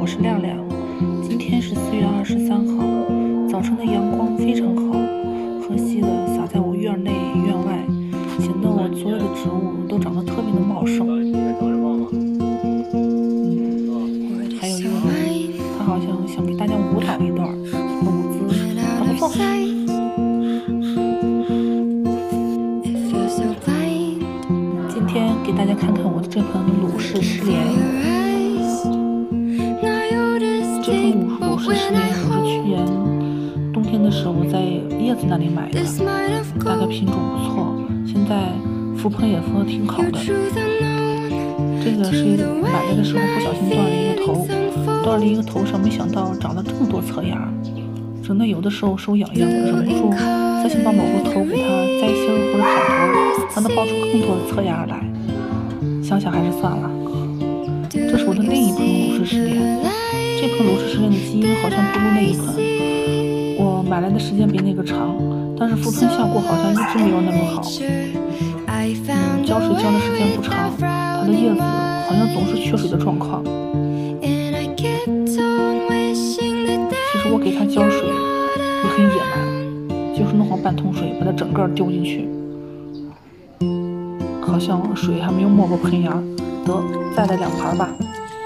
我是亮亮。今天是4月23号，早晨的阳光非常好，和煦的洒在我院内院外，显得我所有的植物都长得特别的茂盛。还有一个人，他好像想给大家舞蹈一段，舞姿还不错。今天给大家看看我的这盆鲁氏失莲。这盆鲁氏失莲我是去年冬天的时候在叶子那里买的，大概品种不错，现在覆盆也覆得挺好的。这个是买来的时候不小心断了一个头上没想到长了这么多侧芽，整的有的时候手痒痒，忍不住再想把某个头给它摘芯或者砍头，让它爆出更多的侧芽来。想想还是算了。这是我的另一盆鲁氏失莲，这盆鲁氏失莲的基因好像不如那一盆，我买来的时间比那个长，但是覆盆效果好像一直没有那么好。浇水浇的时间不长，它的叶子好像总是缺水的状况。其实我给它浇水也很野蛮，就是弄好半桶水把它整个丢进去，好像水还没有没过盆芽，得再来2盘吧。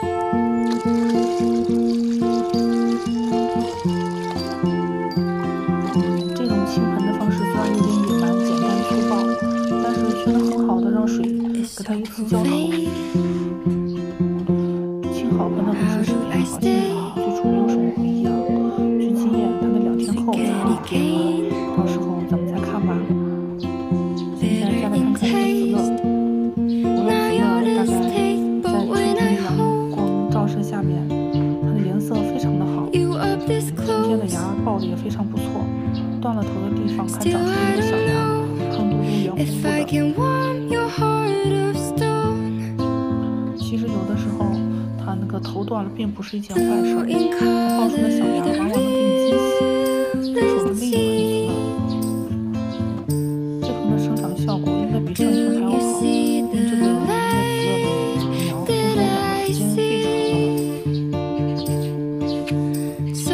这种清盆的方式虽然有点野蛮、简单粗暴，但是却能很好的让水给它一次浇透。清好盆的鲁氏失莲好像最初没有什么不一样，去经验它的2天后才会变好，到时候咱们再看吧。现在再来看看这个紫乐，我的紫乐大概在春天的阳光照射下面，它的颜色非常的好，春天的芽爆的也非常不错，断了头的地方还长出一个小芽，胖嘟嘟圆乎乎的。其实有的时候它那个头断了并不是一件坏事，它爆出的小芽往往能给你惊喜。这是我的另一盆紫乐，这盆的生长效果应该比上一盆还要好，因为这个紫乐的苗都是我养的时间最长的。紫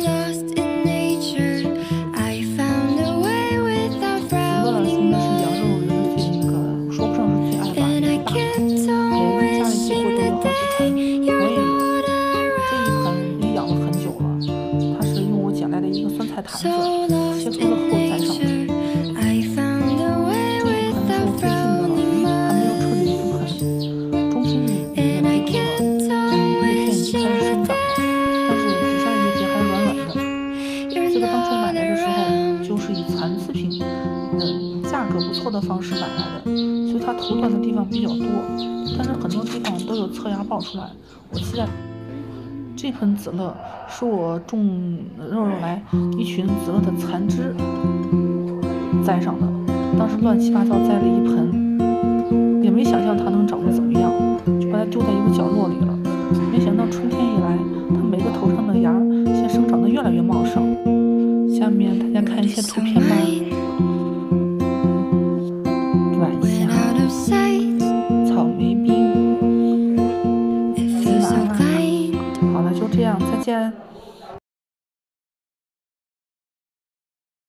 乐应该是羊肉人的最说不上是最爱吧，大人家里几乎都有好几盆，我也有。这一盆也养了很久了，它是用我捡来的一个酸菜坛子切出了后栽上去。这一盆是我最近的还没有彻底覆盆，中心里面的叶片已经开始生长了，但是底下的叶片还是软软的。这个当初买来的时候就是以残次品价格不错的方式买来的，所以它头断的地方比较多，但是很多地方都有侧芽爆出来。我期待这盆紫乐是我种肉来一群紫乐的残枝栽上的，当时乱七八糟栽了一盆，也没想象它能长得怎么样，就把它丢在一个角落里了。没想到春天一来，它每个头上的芽现生长得越来越茂盛。下面大家看一些图片吧。